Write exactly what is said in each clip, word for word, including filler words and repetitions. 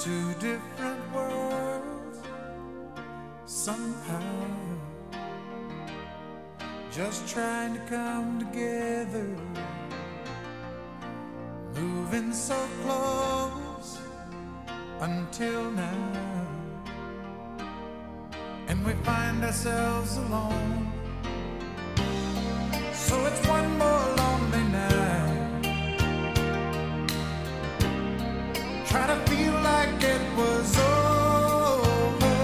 Two different worlds somehow just trying to come together, moving so close until now, and we find ourselves alone. So it's one more lonely night, try to feel like it was over,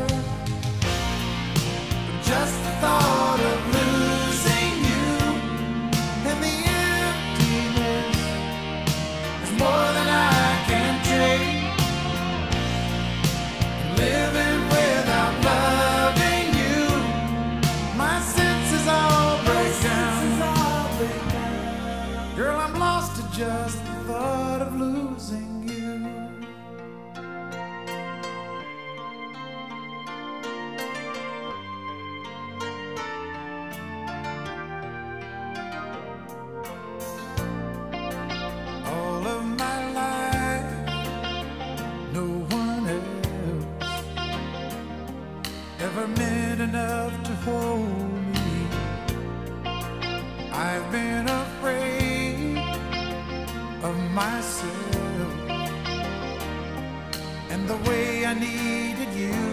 but just the thought of losing you and the emptiness is more than I can take. Living without loving you, my senses all break down. Girl, I'm lost to just the thought of losing you. All of my life, no one else ever meant enough to hold me. I've been afraid of myself and the way I needed you.